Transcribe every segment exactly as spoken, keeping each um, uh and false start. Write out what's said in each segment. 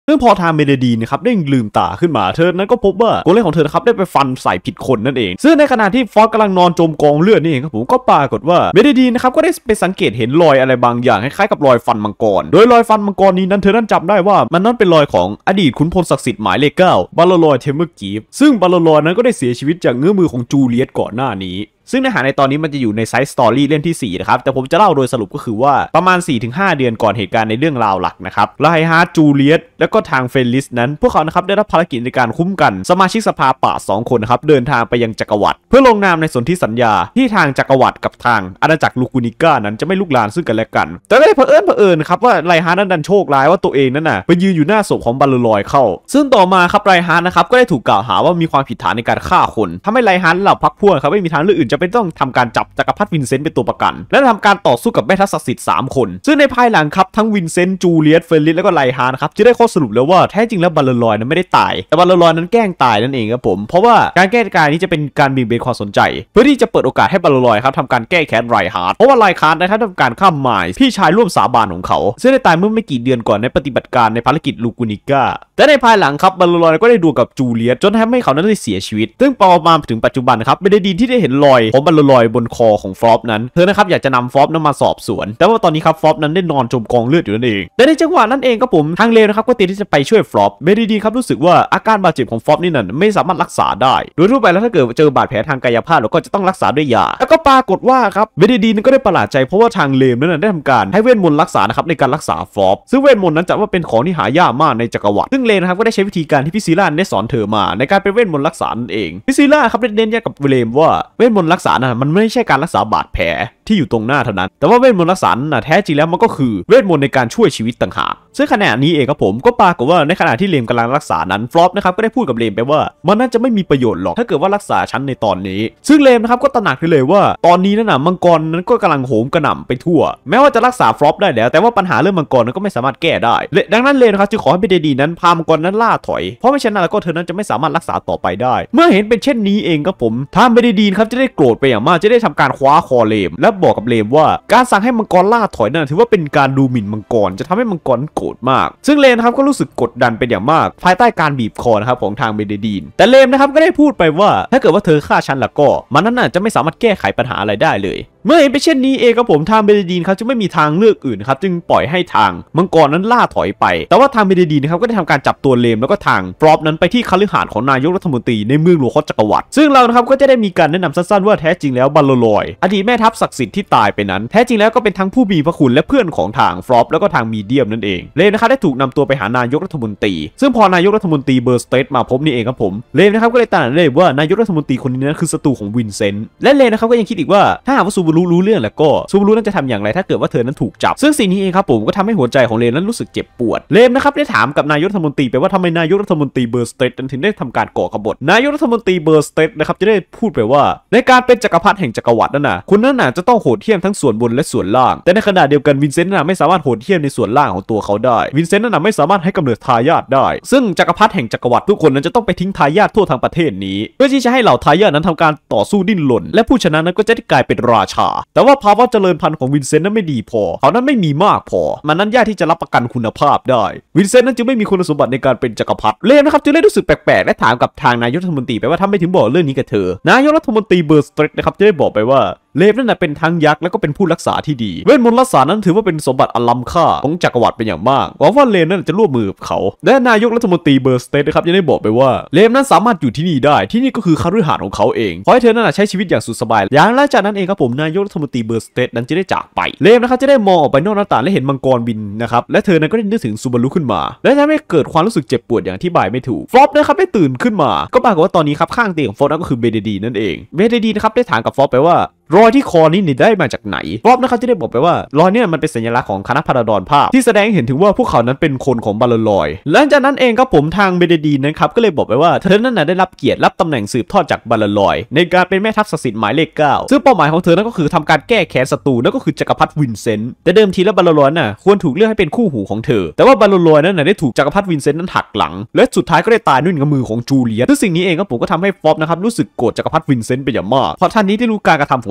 ซึ่งพอทางเมเดดีนะครับได้ลืมตาขึ้นมาเธอนั้นก็พบว่าโกเลมของเธอนะครับได้ไปฟันใส่ผิดคนนั่นเองซึ่งในขณะที่ฟอสกำลังนอนจมกองเลือดนี่เองครับผมก็ปรากฏว่าเมเดดีนะครับก็ได้ไปสังเกตเห็นรอยอะไรบางอย่างคล้ายๆกับรอยฟันมังกรโดยรอยฟันมังกรนี้นั้นเธอนั้นจำได้ว่ามันนั้นเป็นรอยของอดีตขุนพลศักดิ์สิทธิ์หมายเลขเก้าบาลลอยเทมเมอร์กีฟซึ่งบาลลอยนั้นก็ได้เสียชีวิตจากเงื้อมือของจูเลียตก่อนหน้านี้ซึ่งเนื้อหาในตอนนี้มันจะอยู่ในไซส์สตอรี่เล่มที่สี่นะครับแต่ผมจะเล่าโดยสรุปก็คือว่าประมาณ สี่ถึงห้า เดือนก่อนเหตุการณ์ในเรื่องราวหลักนะครับไลฮาร์ดจูเลียตและก็ทางเฟลลิสนั้นพวกเขานะครับได้รับภารกิจในการคุ้มกันสมาชิกสภาป่าสองคนนะครับเดินทางไปยังจักรวรรดิเพื่อลงนามในสนธิสัญญาที่ทางจักรวรรดิกับทางอาณาจักรลูกูนิก้านั้นจะไม่ลุกลามซึ่งกันและกันแต่ได้เผอิญเผอิญครับว่าไลฮาร์ดนั้นดันโชคร้ายว่าตัวเองนั้นน่ะไปยืนอยู่หน้าศพของบาลลอยเข้าซึ่งต่อมาครับไลฮาร์ดนะครับก็ได้ถูกกล่าวหาว่ามีความผิดฐานในการฆ่าคนทำให้ไลฮาร์ดเหล่าพรรคพวกครับไม่มีทางเลือกอื่นจะเป็นต้องทำการจับจักรพรรดิวินเซนต์เป็นตัวประกันและทำการต่อสู้กับแม่ทัพศักดิ์สิทธิ์สามคนซึ่งในภายหลังครับทั้งวินเซนต์จูเลียตเฟลลิสและก็ไลฮาร์ดครับจะได้ข้อสรุปแล้วว่าแท้จริงแล้วบาลลอยนั้นไม่ได้ตายแต่บาลลอยนั้นแกล้งตายนั่นเองครับผมเพราะว่าการแก้การนี้จะเป็นการเบี่ยงเบนความสนใจเพื่อที่จะเปิดโอกาสให้บาลลอยครับทำการแก้แค้นไรฮาร์ดเพราะว่าไรฮาร์ดได้ทำการฆ่าไมล์พี่ชายร่วมสาบานของเขาซึ่งได้ตายเมื่อไม่กี่เดือนก่อนในปฏิบัติการในภารกิจลูกูนิก้าแต่ในภายหลังครับบาลลอยก็ได้ดูกับจูเลียตจนทำให้เขานั้นได้เสียชีวิตซึ่งประมาณถึงปัจจุบันครับเบเดดีนที่ได้เห็นรอยของบาลลอยบนคอของฟลอปนั้นเธอนะครับอยากจะนำฟลอปนั้นมาสอบสวนแต่ว่าตอนนี้ครับฟลอปนั้นได้นอนจมกองเลือดอยู่นั่นเองแต่ในจังหวะนั้นเองครับผมทางเลวนะครับก็เตรียมที่จะไปช่วยฟลอปเบเดดีนครับรู้สึกว่าอาการบาดเจ็บของฟลอปนี่นั่นไม่สามารถรักษาได้โดยทั่วไปแล้วถ้าเกิดเจอบาดแผลทางกายภาพเราก็จะต้องรักษาด้วยยาแล้วก็ปรากฏว่าครับเบเดดีนก็ได้ประหลาดใจเพราะว่าทางเลวนั้นได้ทำการให้เวทมนต์รักษานะครับในการรักษาฟลอปซึ่งเวทมนต์นั้นจัดว่าเป็นของที่หายากมากในจักรวรรดิซึ่งเลวนะครับก็ได้ใช้วิธีการที่พิซิล่าได้สอนเธอมาในการเป็นเวทมนต์รักษานั่นเองพิซิล่าครับได้เน้นย้ำกับเลมว่าเวทมนต์รักษานั้นมันไม่ใช่การรักษาบาดแผลที่อยู่ตรงหน้าเท่านั้นแต่ว่าเวทมนต์รักษานั้นแท้จริงแล้วมันก็คือเวทมนต์ในการช่วยชีวิตต่างหากซึ่งขณะนี้เองครับผมก็ปรากฏว่าในขณะที่เลมกำลังรักษานั้นฟลอปนะครับก็ได้พูดกับเลมไปว่ามันน่าจะไม่มีประโยชน์หรอกถ้าเกิดว่ารักษาฉันในตอนนี้ซึ่งเลมนะครับก็ตระหนักขึ้นเลยว่าตอนนี้นั่นน่ะมังกรนั้นก็กำลังโหมกระหน่ำไปทั่วแม้ว่าจะรักษาฟลอปได้แล้วแต่ว่าปัญหาเรื่องมังกรนั้นก็ไม่สามารถแก้ได้ดังนั้นเลมนะครับจึงขอให้เบเดดีนั้นพามังกรนั้นล่าถอยเพราะไม่เช่นนั้นแล้วก็เธอนั้นจะไม่สามารถรักษาต่อไปได้เมื่อเห็นเป็นเช่นนี้เองครับผมทางเบเดดีนครับจะได้โกรธไปอย่างมากจะได้ทำการคว้าคอเลมและบอกกับเลมว่าการสั่งให้มังกรล่าถอยนั้นถือว่าเป็นการดูหมิ่นมังกรจะทำให้มังกรโกรธมากซึ่งเลมครับก็รู้สึกกดดันเป็นอย่างมากภายใต้การบีบคอนะครับของทางเบเดดีนแต่เลมนะครับก็ได้พูดไปว่าถ้าเกิดว่าเธอฆ่าฉันแล้วก็มันนั้นจะไม่สามารถแก้ไขปัญหาอะไรได้เลยเมื่อเห็นเป็นเช่นนี้เองครับผมทางเบเดดีนเขาจะไม่มีทางเลือกอื่นครับจึงปล่อยให้ทางมังกรนั้นล่าถอยไปแต่ว่าทางเบเดดีนนะครับก็ได้ทำการจับตัวเลมแล้วก็ทางฟลอปนั้นไปที่คฤหาสน์ของนายกรัฐมนตรีในเมืองหลวงของจักรวรรดิซึ่งเรานะครับก็จะได้มีการแนะนำสั้นๆว่าแท้จริงแล้วบาลลอยอดีตแม่ทัพศักดิ์สิทธิ์ที่ตายไปนั้นแท้จริงแล้วก็เป็นทั้งผู้มีพระคุณและเพื่อนของทางฟลอปแล้วก็ทางมีเดียมนั่นเองเลมนะครับได้ถูกนำตัวไปหานายกรัฐมนตรีซึ่งพอนายกรัฐมนตรีเบอร์สเตทมาพบนี่เองครับผมเลมนะครับก็เลยตระหนักเลยว่านายกรัฐมนตรีคนนี้นั้นคือศัตรูของวินเซนต์และเลมนะครับก็ยังคิดอีกว่าถ้าหากว่าซูบารุรู้เรื่องแล้วก็ซูบารุนั้นจะทำอย่างไรถ้าเกิดว่าเธอนั้นถูกจับซึ่งสิ่งนี้เองครับผมก็ทำให้หัวใจของเลมนั้นรู้สึกเจ็บปวดเลมนะครับได้ถามกับนายกรัฐมนตรีไปว่าทำไมนายกรัฐมนตรีเบอร์สเตทถึงได้ทำการก่อกบฏนายกรัฐมนตรีเบอร์สเตทนะครับจะได้พูดไปว่าในการเป็นจักรพรรดิแห่งจักรวรรดินั่นน่ะคุณนั่นน่ะจะต้องโหดเหี้ยมทั้งส่วนบนและส่วนล่างแต่ในขณะเดียวกันวินเซนต์น่ะไม่สามารถโหดเหี้ยมในส่วนล่างของตัวเขาได้วินเซนต์นั่นน่ะไม่สามารถให้กำเนิดทายาทได้ซึ่งจักรพรรดิแห่งจักรวรรดิทุกคนนั้นจะต้องไปทิ้งทายาททั่วทางประเทศนี้เพื่อที่จะให้เหล่าทายาทนั้นทำการต่อสู้ดิ้นรนและผู้ชนะนั้นก็จะได้กลายเป็นราชาแต่ว่าภาวะเจริญพันธุ์ของวินเซนต์นั้นไม่ดีพอเขานั้นไม่มีมากพอมันนั้นยากที่จะรับประกันคุณภาพได้วินเซนต์นั้นจึงไม่มีคุณสมบัติในการเป็นจักรพรรดิเลมนะครับจึงได้รู้สึกแปลกๆและถามกับทางนายกรัฐมนตรีไปว่าทำไมถึงบอกเรื่องนี้กับเธอนายกรัฐมนตรีเบอร์สเตทนะครับจะได้บอกไปว่าเลมนั่นเป็นทั้งยักษ์และก็เป็นผู้รักษาที่ดีเวทมนต์รักษานั้นถือว่าเป็นสมบัติอันล้ำค่าของจักรวรรดิเป็นอย่างมากหวังว่าเลมนั่นจะร่วมมือกับเขาและนายกรัฐมนตรีเบอร์สเตทนะครับยังได้บอกไปว่าเลมนั้นสามารถอยู่ที่นี่ได้ที่นี่ก็คือคฤหาสน์ของเขาเองขอให้เธอนั้นใช้ชีวิตอย่างสุขสบายอย่างหลังจากนั้นเองครับผมนายกรัฐมนตรีเบอร์สเตทนั้นจะได้จากไปเลมนะครับจะได้มองออกไปนอกหน้าต่างและเห็นมังกรบินนะครับและเธอนั้นก็ได้นึกถึงซูบารุขึ้นมาและทำให้เกิดความรู้สึกเจ็บปวดอย่างที่บายไม่ถูกฟลอปนะครับได้ตื่นขึ้นมาก็ปรากฏว่าตอนนี้ครับข้างเตียงของฟลอปนั่นก็คือเบเดดีนั่นเองเบเดดีนะครับได้ถามกับฟลอปไปว่ารอยที่คอนี้ได้มาจากไหนฟลอปนะครับจะได้บอกไปว่ารอยเนี่ยมันเป็นสัญลักษณ์ของคณะพาราดอนภาพที่แสดงเห็นถึงว่าพวกเขานั้นเป็นคนของบาลลอยหลังจากนั้นเองครับผมทางเบเดดีนั้นครับก็เลยบอกไปว่าเธอนั้นได้รับเกียรติรับตำแหน่งสืบทอดจากบาลลอยในการเป็นแม่ทัพศักดิ์สิทธิ์หมายเลขเก้าซึ่งเป้าหมายของเธอนั้นก็คือทำการแก้แค้นศัตรูนั่นก็คือจักรพรรดิวินเซนต์แต่เดิมทีแล้วบาลลอยน่ะควรถูกเลือกให้เป็นคู่หูของเธอแต่ว่าบาลลอยนั้นได้ถูกจักรพรรดิวินเซนต์นั้นหักหลังและสุดท้ายก็ได้ตายด้วยมือของจูเลียตซึ่งสิ่งนี้เองครับผมก็ทำให้ฟลอปนะครับรู้สึกโกรธจักรพรรดิวินเซนต์เป็นอย่างมากเพราะท่านนี้ได้รู้การกระทำของ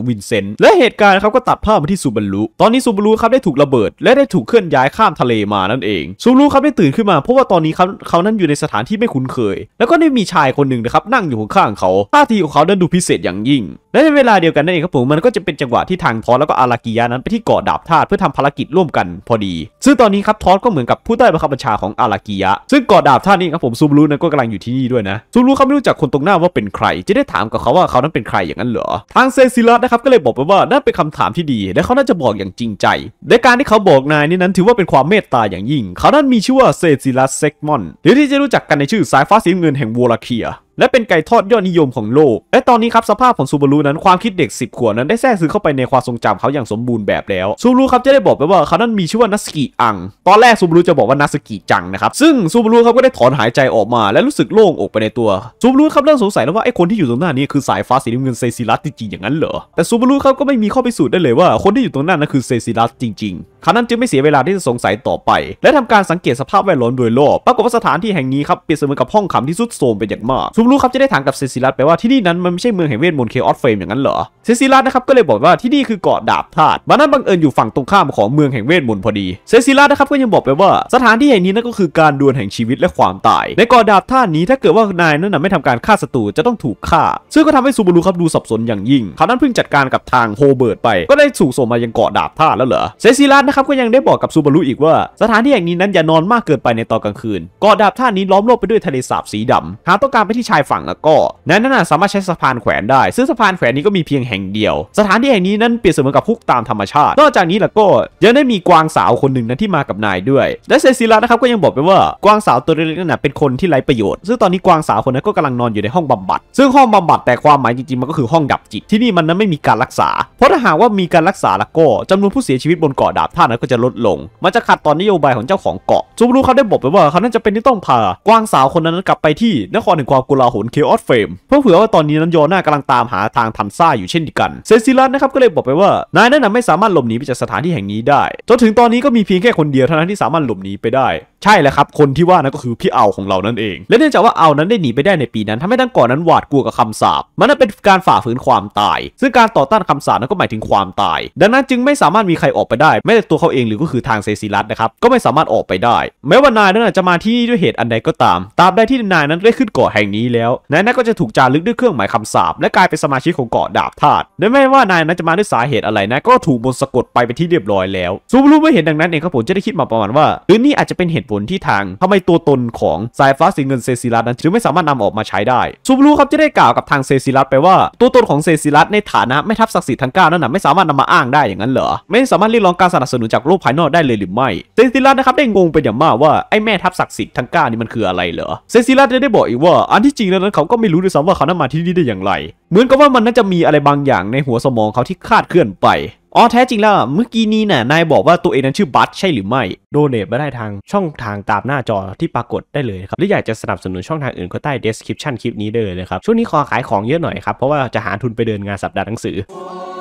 วินเซนต์และเหตุการณ์ครับก็ตัดภาพมาที่ซูบารุตอนนี้ซูบารุครับได้ถูกระเบิดและได้ถูกเคลื่อนย้ายข้ามทะเลมานั่นเองซูบารุครับได้ตื่นขึ้นมาเพราะว่าตอนนี้เขาเขานั้นอยู่ในสถานที่ไม่คุ้นเคยแล้วก็ได้มีชายคนหนึ่งนะครับนั่งอยู่ข้างเขาท่าทีของเขานั้นดูพิเศษอย่างยิ่งและในเวลาเดียวกันนั่นเองครับผมมันก็จะเป็นจังหวะที่ทางทอสแล้วก็อารากิยะนั้นไปที่เกาะดาบธาตุเพื่อทำภารกิจร่วมกันพอดีซึ่งตอนนี้ครับทอสก็เหมือนกับผู้ใต้บังคับบัญชาของอารากิยะซึ่งเกาะดาบธาตุนี้ครับผมซูบารุนั้นก็กำลังอยู่ที่นี่ด้วยนะซูบารุเขาไม่รู้จักคนตรงหน้าว่าเป็นใครจะได้ถามกับเขาว่าเขานั้นเป็นใครอย่างนั้นเหรอทางเซซิลัสนะครับก็เลยบอกไปว่านั่นเป็นคำถามที่ดีและเขาน่าจะบอกอย่างจริงใจในการที่เขาบอกนายนี่นั้นถือว่าเป็นความเมตตาอย่างยิ่งเขานั้นมีชื่อว่าเซซิลัสเซกมอนหรือที่จะรู้จักกันในชื่อสายฟ้าสีเงินแห่งวอลาเคียและเป็นไก่ทอดยอดนิยมของโลกและตอนนี้ครับสภาพของซูบารุนั้นความคิดเด็กสิบขวบนั้นได้แทรกซึมเข้าไปในความทรงจำเขาอย่างสมบูรณ์แบบแล้วซูบารุครับจะได้บอกไปว่าเขานั้นมีชื่อว่านัสกิอังตอนแรกซูบารุจะบอกว่านัสกิจังนะครับซึ่งซูบารุครับก็ได้ถอนหายใจออกมาและรู้สึกโล่งอกไปในตัวซูบารุครับเริ่มสงสัยแล้วว่าไอ้คนที่อยู่ตรงหน้านี้คือสายฟ้าสีน้ำเงินเซซิลัสจริงๆอย่างนั้นเหรอแต่ซูบารุครับก็ไม่มีข้อพิสูจน์ได้เลยว่าคนที่อยู่ตรงหน้านั้นคือเซซิลัสจริงๆเขานั้นจึงไม่เสียเวลาที่จะสงสัยต่อไปและทำการสังเกตสภาพแวดล้อมโดยรอบปรากฏว่าสถานที่แห่งนี้ครับเปรียบเสมือนกับห้องขังที่ทรุดโทรมเป็นอย่างมากซูบารุครับจะได้ถามกับเซซิลัสไปว่าที่นี่นั้นมันไม่ใช่เมืองแห่งเวทมนต์เคออสเฟรมอย่างนั้นเหรอเซซิลัสนะครับก็เลยบอกว่าที่นี่คือเกาะดาบธาตุมันนั้นบังเอิญอยู่ฝั่งตรงข้ามของเมืองแห่งเวทมนต์พอดีเซซิลัสนะครับก็ยังบอกไปว่าสถานที่แห่งนี้นั่นก็คือการดวลแห่งชีวิตและความตายในเกาะดาบธาตุนี้ถ้าเกิดว่านายนั้นไม่ทำการฆ่าศัตรูจะต้องถูกฆ่าซึ่งก็ทำให้ซูบารุครับดูสับสนอย่างยิ่งเขานั้นเพิ่งจัดการกับทางโฮเบิร์ตไปก็ได้ถูกส่งมายังเกาะดาบธาตุแล้วเหรอเซซิลัสนะครับก็ยังได้บอกกับซูบารุอีกว่าสถานที่แห่งนี้นั้นอย่านอนมากเกินไปในตอนกลางคืนเกาะดาบธาตุนี้ล้อมรอบไปด้วยทะเลสาบสีดำหากต้องการไปที่ชายฝั่งแล้วก็นั้นน่ะสามารถใช้สะพานแขวนได้ซึ่งสะพานแขวนนี้ก็มีเพียงแห่งเดียวสถานที่แห่งนี้นั้นเปรียบเสมือนกับคุกตามธรรมชาตินอกจากนี้แล้วก็ยังได้มีกวางสาวคนหนึ่งนั้นที่มากับนายด้วยและเซซิลัสนะครับก็ยังบอกไปว่ากวางสาวตัวเล็กๆนั้นเป็นคนที่ไร้ประโยชน์ซึ่งตอนนี้กวางสาวคนนั้นก็กำลังนอนอยู่ในห้องบำบัดซึ่งห้องบำบัดแต่ความหมายจริงๆมันก็คือห้องดับจิตที่นี่มันนั้นไม่มีการรักษาเพราะถ้าหากว่ามีการรักษาแล้วก็จำนวนผู้เสียชีวิตบนเกาะดาบธาตุนั้นก็จะลดลงมันจะขัดต่อนโยบายของเจ้าของเกาะซูบารุเขาได้บอกไปว่าเขานั้นจะเป็นที่ต้องพากวางสาวคนนั้นกลับไปที่นครแห่งความโกลาหลเคออสเฟรมเพื่อเผื่อว่าตอนนี้นั้นยอน่ากำลังตามหาทางทันซ่าอยู่เช่นเดียวกันเซซิลัสนะครับก็เลยบอกไปว่านายนั้นไม่สามารถหลบหนีไปจากสถานที่แห่งนี้ได้จนถึงตอนนี้ก็มีเพียงแค่คนเดียวเท่านั้นที่สามารถหลบหนีไปได้ใช่แล้วครับคนที่ว่านั้นก็คือพี่เอาของเรานั่นเองและเนื่องจากว่าเอานั้นได้หนีไปได้ในปีนั้นทำให้ทั้งเกาะนั้นหวาดกลัวกับคำสาปมันนั้นเป็นการฝ่าฝืนความตายซึ่งการต่อต้านคำสาปนั้นก็หมายถึงความตายดังนั้นจึงไม่สามารถมีใครออกไปได้แม้แต่ตัวเขาเองหรือก็คือทางเซซิลัสนะครับก็ไม่สามารถออกไปได้แม้ว่านายนั้นจะมาที่นี่ด้วยเหตุอันใดก็ตามตราบใดที่นายนั้นได้ขึ้นเกาะแห่งนี้แล้วนายนั้นก็จะถูกจารึกด้วยเครื่องหมายคำสาปและกลายเป็นสมาชิกของเกาะดาบธาตุและไม่ว่านายนั้นจะมาด้วยสาเหตุอะไรนะก็ถูกมนต์สะกดไปเป็นที่เรียบร้อยแล้วซูบารุไม่เห็นดังนั้นเองครับผมจะได้คิดมาประมาณว่าหรือนี่อาจจะเป็นเหตุผลที่ทางทำไมตัวตนของสายฟ้าสีเงินเซซิลัสนั้นจึงไม่สามารถนำออกมาใช้ได้ซูบารุครับจะได้กล่าวกับทางเซซิลัสไปว่าตัวตนของเซซิลัสในฐานะแม่ทัพศักดิ์สิทธิ์ทั้งเก้านั้นไม่สามารถนำมาอ้างได้อย่างนั้นเหรอไม่สามารถเรียกร้องการสนับสนุนจากโลกภายนอกได้เลยหรือไม่เซซิลัสนะครับได้งงเป็นอย่างมากว่าไอ้แม่ทัพศักดิ์สิทธิ์ทั้งเก้านี่มันคืออะไรเหรอเซซิลัสได้บอกอีกว่าอันที่จริงแล้วนั้นเขาก็ไม่รู้ด้วยซ้ำว่าเขานั้นมาที่นี่ได้อย่างไรเหมือนกับว่ามันน่าจะมีอะไรบางอย่างในหัวสมองเขาที่คลาดเคลื่อนไปอ๋อแท้จริงแล้วเมื่อกี้นี้น่ะนายบอกว่าตัวเองนั้นชื่อบัตใช่หรือไม่โดเนทมาได้ทางช่องทางตามหน้าจอที่ปรากฏได้เลยครับหรืออยากจะสนับสนุนช่องทางอื่นก็ใต้ description คลิปนี้ได้เลยครับช่วงนี้ขอขายของเยอะหน่อยครับเพราะว่าจะหาทุนไปเดินงานสัปดาห์หนังสือ